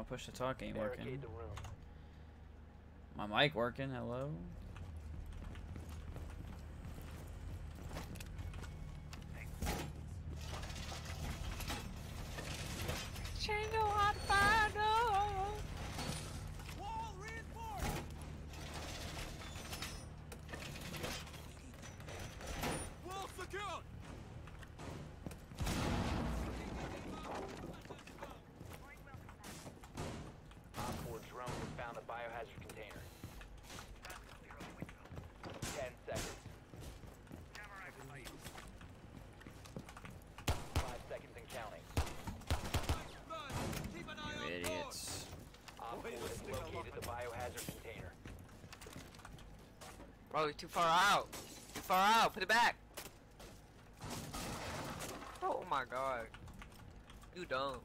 push to talk ain't working. Barricade the room. My mic working, hello? Change your hot fire, Wall reinforced. Wall secured. Op 4 drone has found a biohazard container. 10 seconds. 5 seconds and counting. Keep an eye You on idiots. Op 4 has located the biohazard container. Bro, you're too far out. Too far out. Put it back. Oh my god. You dumb.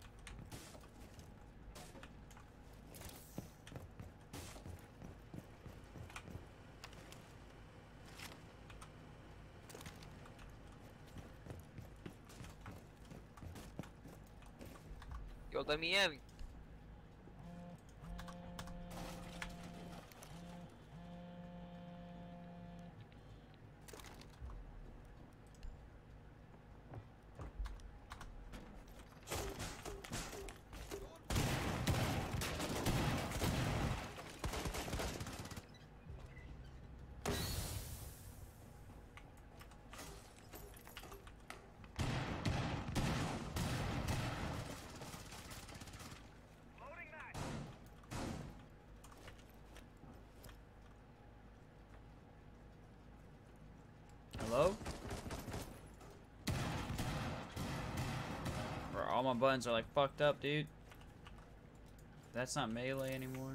Yo, let me in. Hello? Bro, all my buttons are like fucked up, dude. That's not melee anymore.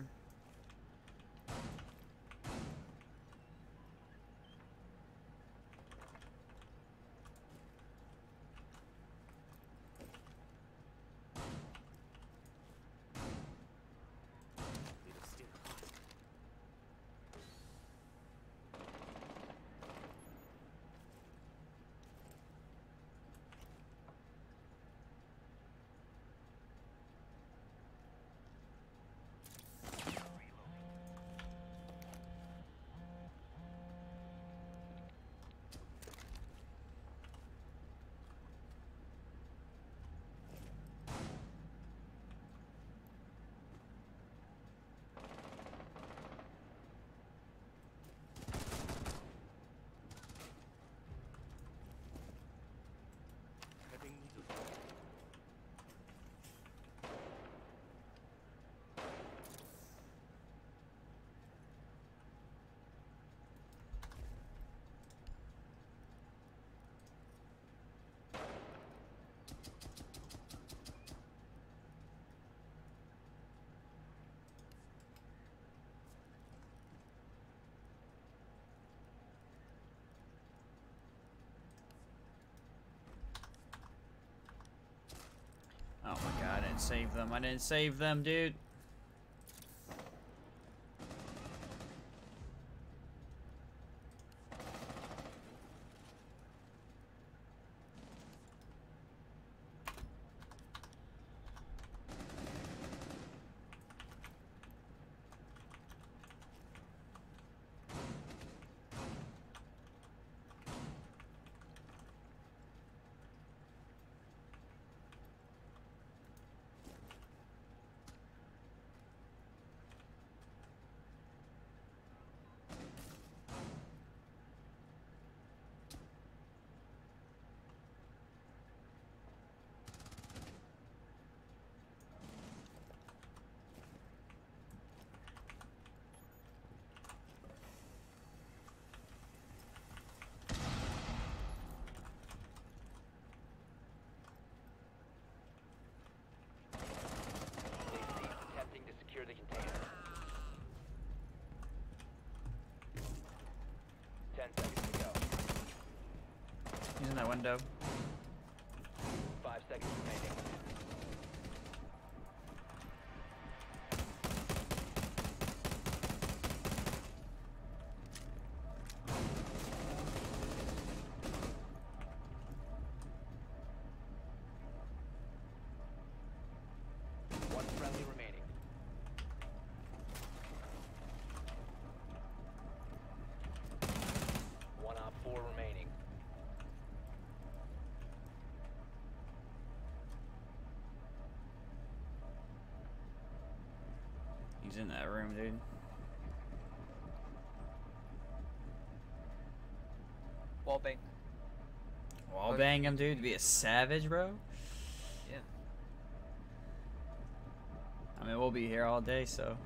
Heading needle. Oh my god, I didn't save them. I didn't save them, dude. Attempting to secure the container. 10 seconds to go. He's in that window. 5 seconds remaining. One friendly remaining. He's in that room, dude. Wallbang. Wall bang him, dude. Be a savage, bro. Yeah. I mean, we'll be here all day, so.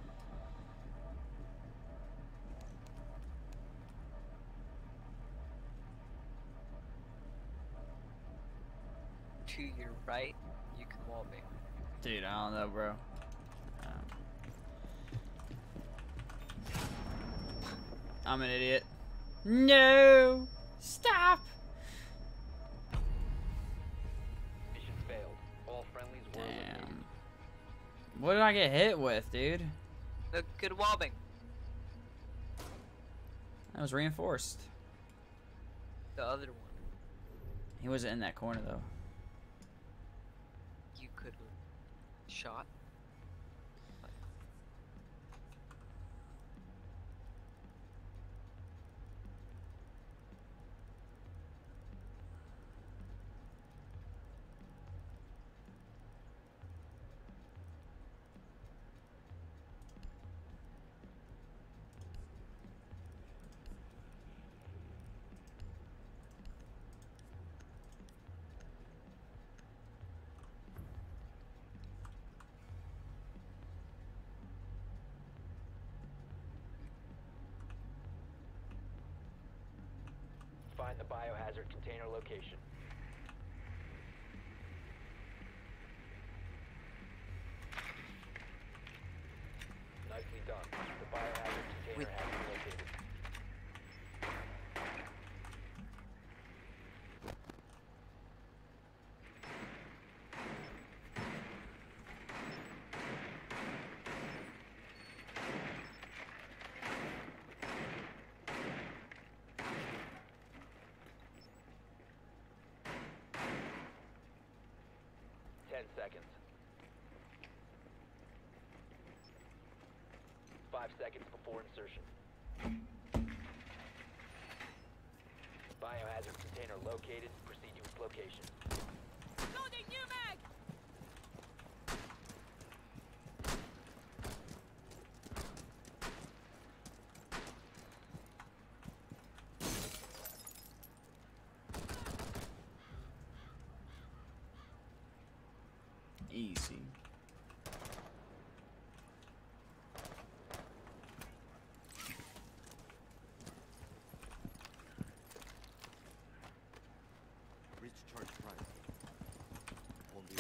To your right, you can wallbang. Dude, I don't know, bro. I'm an idiot. No! Stop! Mission failed. All friendlies were eliminated. Damn. What did I get hit with, dude? Look, good wallbang. That was reinforced. The other one. He wasn't in that corner, though. You could have shot. Find the biohazard container location. Nicely done. The biohazard container has been located. Seconds. 5 seconds before insertion. Biohazard container located. Proceed to its location. Loading new mag! Easy. Reach charge price. Only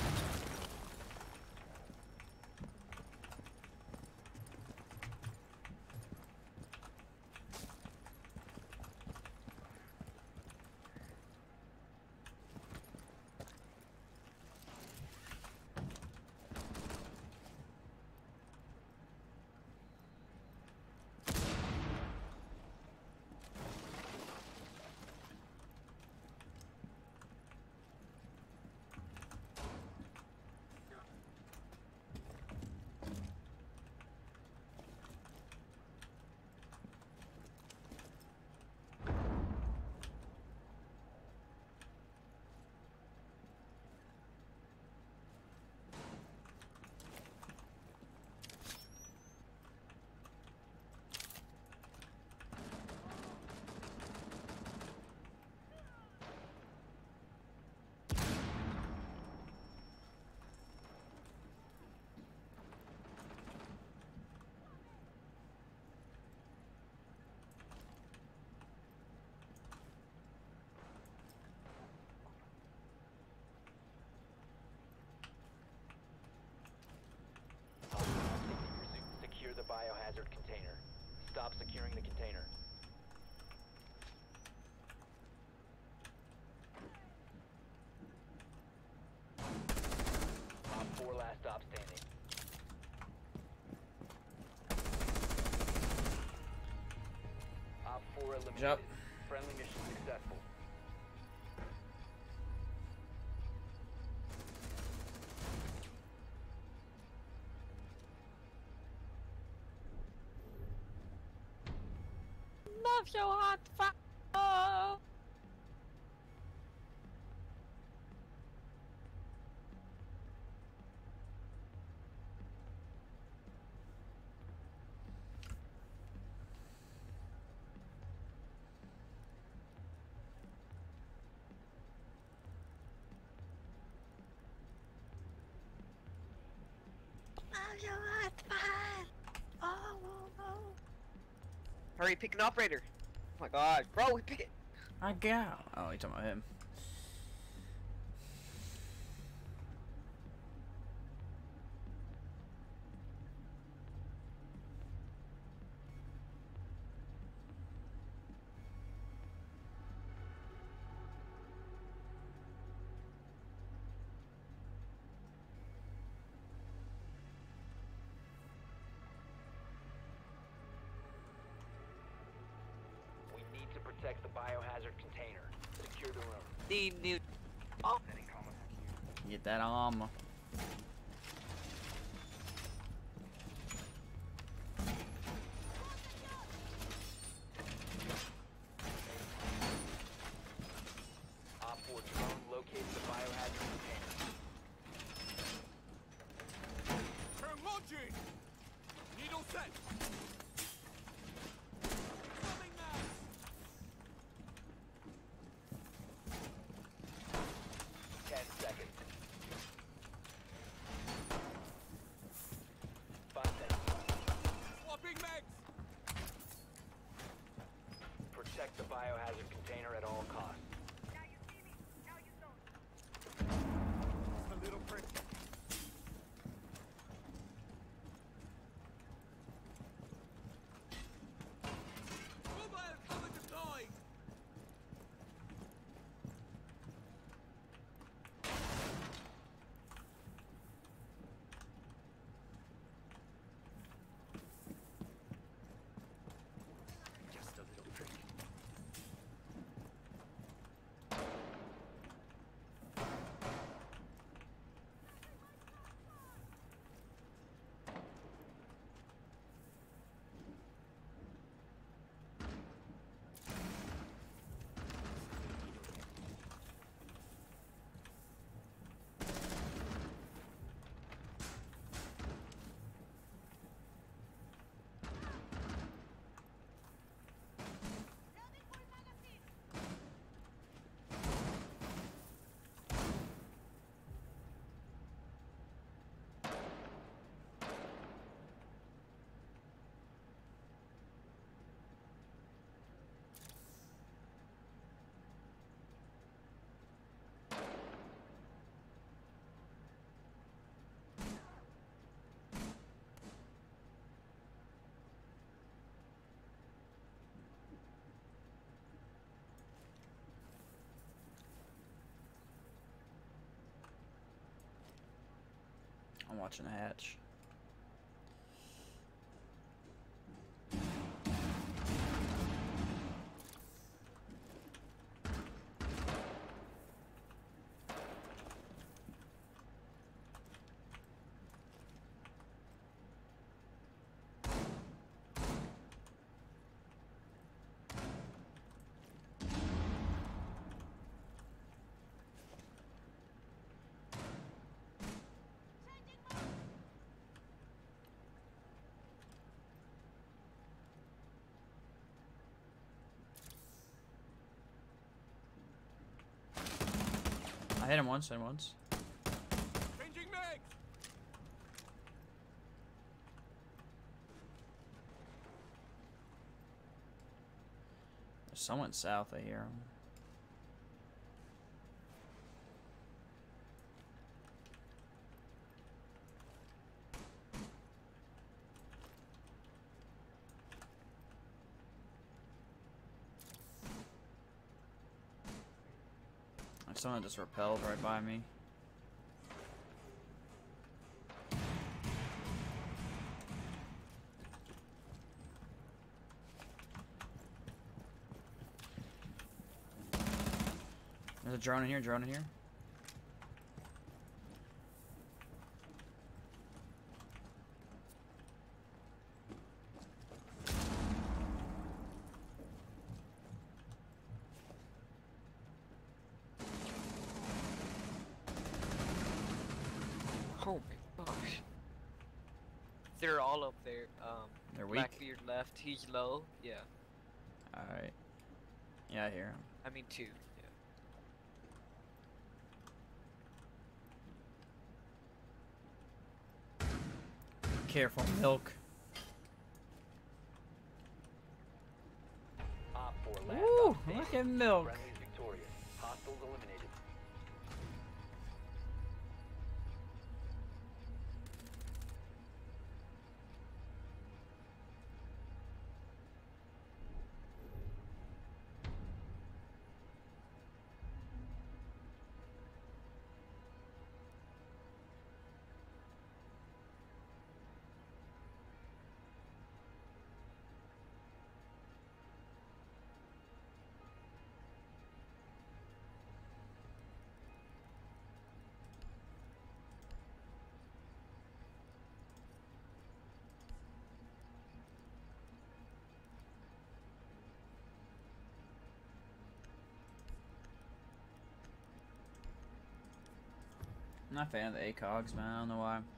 Secure the biohazard container. Stop securing the container. Op 4 last stop standing. Op 4 eliminated. Jump. Friendly mission successful. Love your hot fire. Hurry, pick an operator. Oh my god, bro, we pick it. I got. Oh, you talking about him? We need to protect the biohazard container. Secure the room. The new. Oh. Get that armor. Op 4 drone located the biohazard container. Turn launching! Needle set! Incoming mass! 10 seconds. 5 seconds. Swapping mags! Protect the biohazard container at all costs. A little prick. Mobile cover deployed! Just a little prick. I'm watching the hatch. I hit him once, Changing mags! There's someone south, I hear him. Someone just repelled right by me. There's a drone in here, Oh my gosh. They're all up there. They're weak. Blackbeard left, he's low. Yeah. Alright. Yeah, I hear him. I mean 2. Yeah. Careful, milk. Op 4 last Woo! stop standing. Look at milk. Friendly's victorious. Hostiles eliminated. I'm not a fan of the ACOGs, man. I don't know why.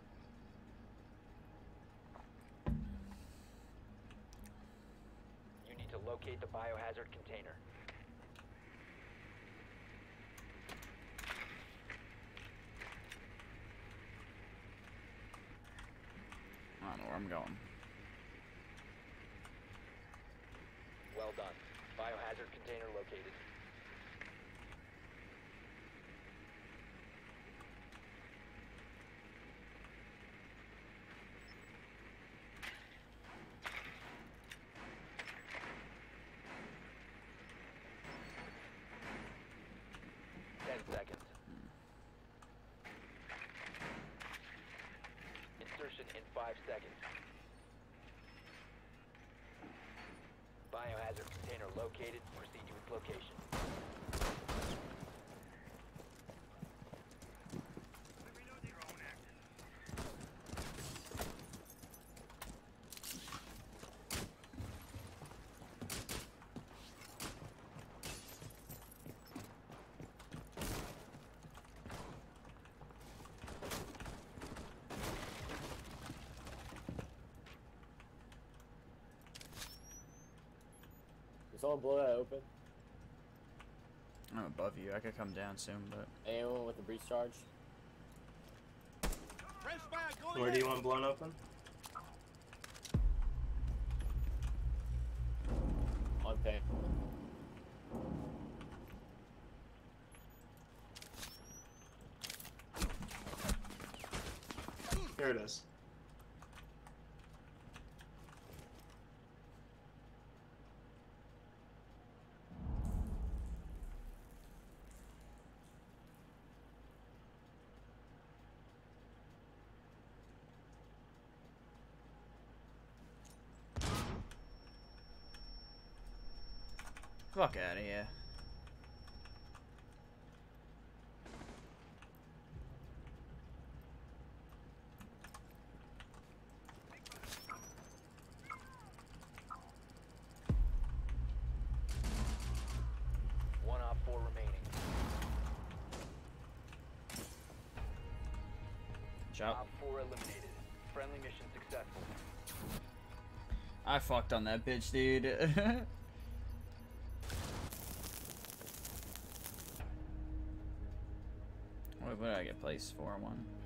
You need to locate the biohazard container. I don't know where I'm going. Well done. Biohazard container located. Seconds. Insertion in 5 seconds. Biohazard container located. Proceed to its location. Did someone blow that open? I'm above you. I could come down soon, but Anyone with a breach charge? Fresh fire, go Where do you want blown open? On pain. Here it is. fuck out of here. One op 4 remaining. Chop. Op 4 eliminated. Friendly mission successful. I fucked on that bitch, dude. What did I get placed for? One.